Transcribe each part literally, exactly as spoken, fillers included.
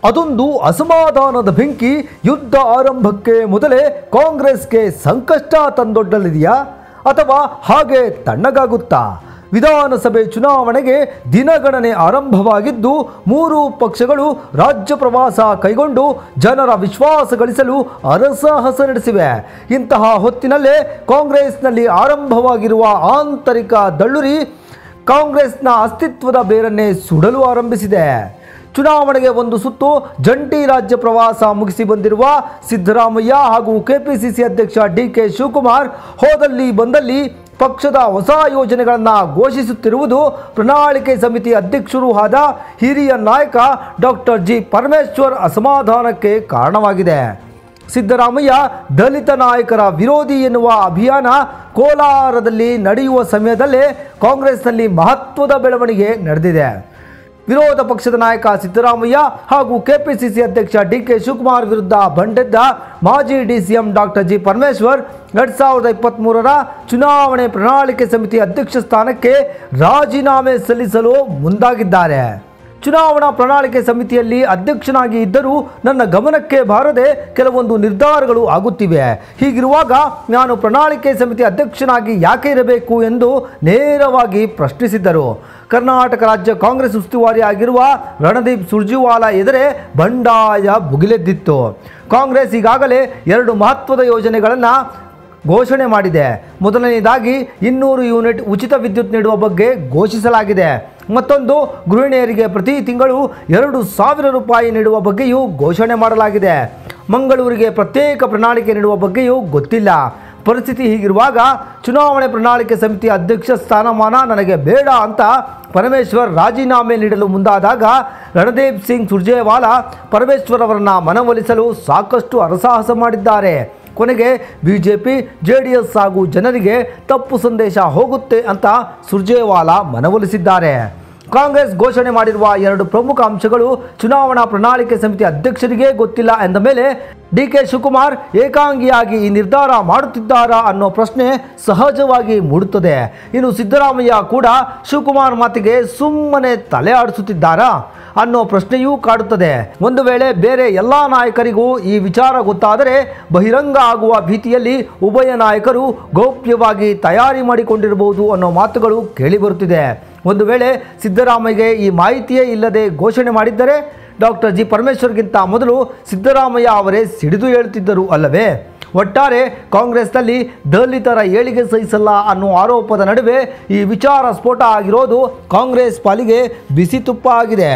ಅದೊಂದು ಅಸಮಾಧಾನದ ಬೆಂಕಿ ಯುದ್ಧ ಆರಂಭಕ್ಕೆ ಮೊದಲೇ ಕಾಂಗ್ರೆಸ್ಗೆ ಸಂಕಷ್ಟ ತಂದೊಡ್ಡಲಿದೆಯಾ ಅಥವಾ ಹಾಗೆ ತಣ್ಣಗಾಗುತ್ತಾ? ವಿಧಾನಸಭೆ ಚುನಾವಣೆಗೆ ದಿನಗಣನೆ ಆರಂಭವಾಗಿದ್ದು ಮೂರು ಪಕ್ಷಗಳು ರಾಜ್ಯ ಪ್ರವಾಸ ಕೈಗೊಂಡು ಜನರ ವಿಶ್ವಾಸ ಗಳಿಸಲು ಹರಸಾಹಸ ನಡೆಸಿವೆ. ಇಂತಹ ಹೊತ್ತಿನಲ್ಲೇ ಕಾಂಗ್ರೆಸ್ನಲ್ಲಿ ಆರಂಭವಾಗಿರುವ ಆಂತರಿಕ ದಳ್ಳುರಿ ಕಾಂಗ್ರೆಸ್ನ ಅಸ್ತಿತ್ವದ ಬೇರನ್ನೇ ಸುಡಲು ಆರಂಭಿಸಿದೆ. ಚುನಾವಣೆಗೆ ಒಂದು ಸುತ್ತು ಜಂಟಿ ರಾಜ್ಯ ಪ್ರವಾಸ ಮುಗಿಸಿ ಬಂದಿರುವ ಸಿದ್ದರಾಮಯ್ಯ ಹಾಗೂ ಕೆಪಿಸಿಸಿ ಅಧ್ಯಕ್ಷ ಡಿ ಕೆ ಶಿವಕುಮಾರ್ ಹೋದಲ್ಲಿ ಬಂದಲ್ಲಿ ಪಕ್ಷದ ಹೊಸ ಯೋಜನೆಗಳನ್ನು ಘೋಷಿಸುತ್ತಿರುವುದು ಪ್ರಣಾಳಿಕೆ ಸಮಿತಿ ಅಧ್ಯಕ್ಷರೂ ಆದ ಹಿರಿಯ ನಾಯಕ ಡಾಕ್ಟರ್ ಜಿ ಪರಮೇಶ್ವರ್ ಅಸಮಾಧಾನಕ್ಕೆ ಕಾರಣವಾಗಿದೆ. ಸಿದ್ದರಾಮಯ್ಯ ದಲಿತ ನಾಯಕರ ವಿರೋಧಿ ಎನ್ನುವ ಅಭಿಯಾನ ಕೋಲಾರದಲ್ಲಿ ನಡೆಯುವ ಸಮಯದಲ್ಲೇ ಕಾಂಗ್ರೆಸ್ನಲ್ಲಿ ಮಹತ್ವದ ಬೆಳವಣಿಗೆ ನಡೆದಿದೆ. ವಿರೋಧ ಪಕ್ಷದ ನಾಯಕ ಸಿದ್ದರಾಮಯ್ಯ ಹಾಗೂ ಕೆಪಿಸಿಸಿ ಅಧ್ಯಕ್ಷ ಡಿ ಕೆ ಶಿವಕುಮಾರ್ ವಿರುದ್ಧ ಬಂಡೆದ್ದ ಮಾಜಿ ಡಿಸಿಎಂ ಡಾಕ್ಟರ್ ಜಿ ಪರಮೇಶ್ವರ್ ಎರಡ್ ಸಾವಿರದ ಇಪ್ಪತ್ತ್ ಮೂರರ ಚುನಾವಣೆ ಪ್ರಣಾಳಿಕೆ ಸಮಿತಿ ಅಧ್ಯಕ್ಷ ಸ್ಥಾನಕ್ಕೆ ರಾಜೀನಾಮೆ ಸಲ್ಲಿಸಲು ಮುಂದಾಗಿದ್ದಾರೆ. ಚುನಾವಣಾ ಪ್ರಣಾಳಿಕೆ ಸಮಿತಿಯಲ್ಲಿ ಅಧ್ಯಕ್ಷನಾಗಿ ಇದ್ದರೂ ನನ್ನ ಗಮನಕ್ಕೆ ಬಾರದೆ ಕೆಲವೊಂದು ನಿರ್ಧಾರಗಳು ಆಗುತ್ತಿವೆ. ಹೀಗಿರುವಾಗ ನಾನು ಪ್ರಣಾಳಿಕೆ ಸಮಿತಿ ಅಧ್ಯಕ್ಷನಾಗಿ ಯಾಕೆ ಇರಬೇಕು ಎಂದು ನೇರವಾಗಿ ಪ್ರಶ್ನಿಸಿದ್ದರು. ಕರ್ನಾಟಕ ರಾಜ್ಯ ಕಾಂಗ್ರೆಸ್ ಉಸ್ತುವಾರಿ ಆಗಿರುವ ರಣದೀಪ್ ಸುರ್ಜೇವಾಲಾ ಎದುರೇ ಬಂಡಾಯ ಭುಗಿಲೆದ್ದಿತ್ತು. ಕಾಂಗ್ರೆಸ್ ಈಗಾಗಲೇ ಎರಡು ಮಹತ್ವದ ಯೋಜನೆಗಳನ್ನು ಘೋಷಣೆ ಮಾಡಿದೆ. ಮೊದಲನೆಯದಾಗಿ ಇನ್ನೂರು ಯೂನಿಟ್ ಉಚಿತ ವಿದ್ಯುತ್ ನೀಡುವ ಬಗ್ಗೆ ಘೋಷಿಸಲಾಗಿದೆ. ಮತ್ತೊಂದು ಗೃಹಿಣಿಯರಿಗೆ ಪ್ರತಿ ತಿಂಗಳು ಎರಡು ಸಾವಿರ ರೂಪಾಯಿ ನೀಡುವ ಬಗ್ಗೆಯೂ ಘೋಷಣೆ ಮಾಡಲಾಗಿದೆ. ಮಂಗಳೂರಿಗೆ ಪ್ರತ್ಯೇಕ ಪ್ರಣಾಳಿಕೆ ನೀಡುವ ಬಗ್ಗೆಯೂ ಗೊತ್ತಿಲ್ಲ. ಪರಿಸ್ಥಿತಿ ಹೀಗಿರುವಾಗ ಚುನಾವಣೆ ಪ್ರಣಾಳಿಕೆ ಸಮಿತಿ ಅಧ್ಯಕ್ಷ ಸ್ಥಾನಮಾನ ನನಗೆ ಬೇಡ ಅಂತ ಪರಮೇಶ್ವರ್ ರಾಜೀನಾಮೆ ನೀಡಲು ಮುಂದಾದಾಗ ರಣದೀಪ್ ಸಿಂಗ್ ಸುರ್ಜೇವಾಲಾ ಪರಮೇಶ್ವರ್ ಅವರನ್ನು ಮನವೊಲಿಸಲು ಸಾಕಷ್ಟು ಹರಸಾಹಸ ಮಾಡಿದ್ದಾರೆ. ಕೊನೆಗೆ ಬಿಜೆಪಿ ಜೆಡಿಎಸ್ ಹಾಗೂ ಜನರಿಗೆ ತಪ್ಪು ಸಂದೇಶ ಹೋಗುತ್ತೆ ಅಂತ ಸುರ್ಜೇವಾಲಾ ಮನವೊಲಿಸಿದ್ದಾರೆ. ಕಾಂಗ್ರೆಸ್ ಘೋಷಣೆ ಮಾಡಿರುವ ಎರಡು ಪ್ರಮುಖ ಅಂಶಗಳು ಚುನಾವಣಾ ಪ್ರಣಾಳಿಕೆ ಸಮಿತಿ ಅಧ್ಯಕ್ಷರಿಗೆ ಗೊತ್ತಿಲ್ಲ ಎಂದ ಮೇಲೆ ಡಿ ಕೆ ಶಿವಕುಮಾರ್ ಏಕಾಂಗಿಯಾಗಿ ಈ ನಿರ್ಧಾರ ಮಾಡುತ್ತಿದ್ದಾರಾ ಅನ್ನೋ ಪ್ರಶ್ನೆ ಸಹಜವಾಗಿ ಮೂಡುತ್ತದೆ. ಇನ್ನು ಸಿದ್ದರಾಮಯ್ಯ ಕೂಡ ಶಿವಕುಮಾರ್ ಮಾತಿಗೆ ಸುಮ್ಮನೆ ತಲೆ ಆಡಿಸುತ್ತಿದ್ದಾರಾ ಅನ್ನೋ ಪ್ರಶ್ನೆಯೂ ಕಾಡುತ್ತದೆ. ಒಂದು ವೇಳೆ ಬೇರೆ ಎಲ್ಲ ನಾಯಕರಿಗೂ ಈ ವಿಚಾರ ಗೊತ್ತಾದರೆ ಬಹಿರಂಗ ಆಗುವ ಭೀತಿಯಲ್ಲಿ ಉಭಯ ನಾಯಕರು ಗೌಪ್ಯವಾಗಿ ತಯಾರಿ ಮಾಡಿಕೊಂಡಿರಬಹುದು ಅನ್ನೋ ಮಾತುಗಳು ಕೇಳಿಬರುತ್ತಿದೆ. ಒಂದು ವೇಳೆ ಸಿದ್ದರಾಮಯ್ಯಗೆ ಈ ಮಾಹಿತಿಯೇ ಇಲ್ಲದೆ ಘೋಷಣೆ ಮಾಡಿದ್ದರೆ ಡಾಕ್ಟರ್ ಜಿ ಪರಮೇಶ್ವರ್ಗಿಂತ ಮೊದಲು ಸಿದ್ದರಾಮಯ್ಯ ಅವರೇ ಸಿಡಿದು ಹೇಳುತ್ತಿದ್ದರು ಅಲ್ಲವೇ? ಒಟ್ಟಾರೆ ಕಾಂಗ್ರೆಸ್ನಲ್ಲಿ ದಲಿತರ ಏಳಿಗೆ ಸಹಿಸಲ್ಲ ಅನ್ನೋ ಆರೋಪದ ನಡುವೆ ಈ ವಿಚಾರ ಸ್ಫೋಟ ಆಗಿರೋದು ಕಾಂಗ್ರೆಸ್ ಪಾಲಿಗೆ ಬಿಸಿ ತುಪ್ಪ ಆಗಿದೆ.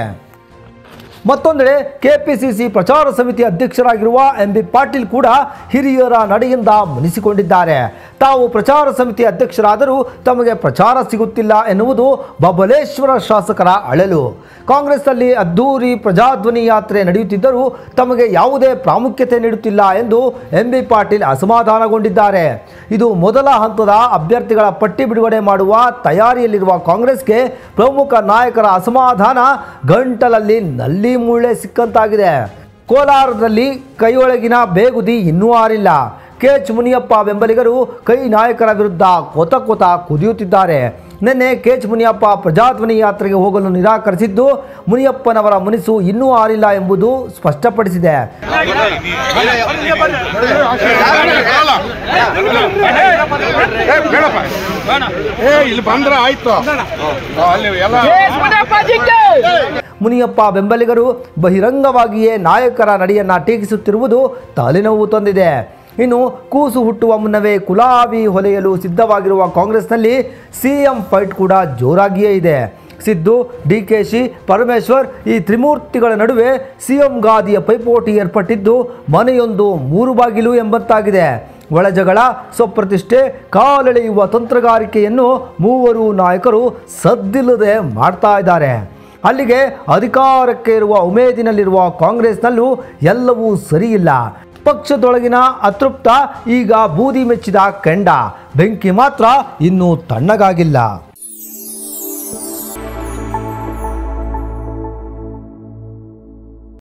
ಮತ್ತೊಂದೆಡೆ ಕೆಪಿಸಿಸಿ ಪ್ರಚಾರ ಸಮಿತಿ ಅಧ್ಯಕ್ಷರಾಗಿರುವ ಎಂ ಬಿ ಪಾಟೀಲ್ ಕೂಡ ಹಿರಿಯರ ನಡೆಯಿಂದ ಮುನಿಸಿಕೊಂಡಿದ್ದಾರೆ. ತಾವು ಪ್ರಚಾರ ಸಮಿತಿ ಅಧ್ಯಕ್ಷರಾದರೂ ತಮಗೆ ಪ್ರಚಾರ ಸಿಗುತ್ತಿಲ್ಲ ಎನ್ನುವುದು ಬಬಲೇಶ್ವರ ಶಾಸಕರ ಅಳಲು. ಕಾಂಗ್ರೆಸ್ನಲ್ಲಿ ಅದ್ದೂರಿ ಪ್ರಜಾಧ್ವನಿ ಯಾತ್ರೆ ನಡೆಯುತ್ತಿದ್ದರೂ ತಮಗೆ ಯಾವುದೇ ಪ್ರಾಮುಖ್ಯತೆ ನೀಡುತ್ತಿಲ್ಲ ಎಂದು ಎಂ ಬಿ ಪಾಟೀಲ್ ಅಸಮಾಧಾನಗೊಂಡಿದ್ದಾರೆ. ಇದು ಮೊದಲ ಹಂತದ ಅಭ್ಯರ್ಥಿಗಳ ಪಟ್ಟಿ ಬಿಡುಗಡೆ ಮಾಡುವ ತಯಾರಿಯಲ್ಲಿರುವ ಕಾಂಗ್ರೆಸ್ಗೆ ಪ್ರಮುಖ ನಾಯಕರ ಅಸಮಾಧಾನ ಗಂಟಲಲ್ಲಿ ನಲ್ಲಿ ಮೂಳೆ ಸಿಕ್ಕಂತಾಗಿದೆ. ಕೋಲಾರದಲ್ಲಿ ಕೈಯೊಳಗಿನ ಬೇಗುದಿ ಇನ್ನೂ ಆರಿಲ್ಲ. ಕೆ ಎಚ್ ಮುನಿಯಪ್ಪ ಬೆಂಬಲಿಗರು ಕೈ ನಾಯಕರ ವಿರುದ್ಧ ಕೊತ ಕೊತ ಕುದಿಯುತ್ತಿದ್ದಾರೆ. ನಿನ್ನೆ ಕೆ ಎಚ್ ಮುನಿಯಪ್ಪ ಪ್ರಜಾಧ್ವನಿ ಯಾತ್ರೆಗೆ ಹೋಗಲು ನಿರಾಕರಿಸಿದ್ದು ಮುನಿಯಪ್ಪನವರ ಮುನಿಸು ಇನ್ನೂ ಆರಿಲ್ಲ ಎಂಬುದು ಸ್ಪಷ್ಟಪಡಿಸಿದೆ. ಮುನಿಯಪ್ಪ ಬೆಂಬಲಿಗರು ಬಹಿರಂಗವಾಗಿಯೇ ನಾಯಕರ ನಡೆಯನ್ನ ಟೀಕಿಸುತ್ತಿರುವುದು ತಲೆನೋವು ತಂದಿದೆ. ಇನ್ನು ಕೂಸು ಹುಟ್ಟುವ ಮುನ್ನವೇ ಕುಲಾವಿ ಹೊಲೆಯಲು ಸಿದ್ಧವಾಗಿರುವ ಕಾಂಗ್ರೆಸ್ನಲ್ಲಿ ಸಿಎಂ ಫೈಟ್ ಕೂಡ ಜೋರಾಗಿಯೇ ಇದೆ. ಸಿದ್ದು, ಡಿಕೆಶಿ, ಪರಮೇಶ್ವರ್ ಈ ತ್ರಿಮೂರ್ತಿಗಳ ನಡುವೆ ಸಿಎಂ ಗಾದಿಯ ಪೈಪೋಟಿ ಏರ್ಪಟ್ಟಿದ್ದು ಮನೆಯೊಂದು ಮೂರು ಬಾಗಿಲು ಎಂಬಂತಾಗಿದೆ. ಒಳಜಗಳ, ಸ್ವಪ್ರತಿಷ್ಠೆ, ಕಾಲೆಳೆಯುವ ತಂತ್ರಗಾರಿಕೆಯನ್ನು ಮೂವರು ನಾಯಕರು ಸದ್ದಿಲ್ಲದೆ ಮಾಡ್ತಾ ಇದ್ದಾರೆ. ಅಲ್ಲಿಗೆ ಅಧಿಕಾರಕ್ಕೆ ಇರುವ ಉಮೇದಿನಲ್ಲಿರುವ ಕಾಂಗ್ರೆಸ್ನಲ್ಲೂ ಎಲ್ಲವೂ ಸರಿಯಿಲ್ಲ. ಪಕ್ಷದೊಳಗಿನ ಅತೃಪ್ತ ಈಗ ಬೂದಿ ಮೆಚ್ಚಿದ ಕೆಂಡ, ಬೆಂಕಿ ಮಾತ್ರ ಇನ್ನೂ ತಣ್ಣಗಾಗಿಲ್ಲ.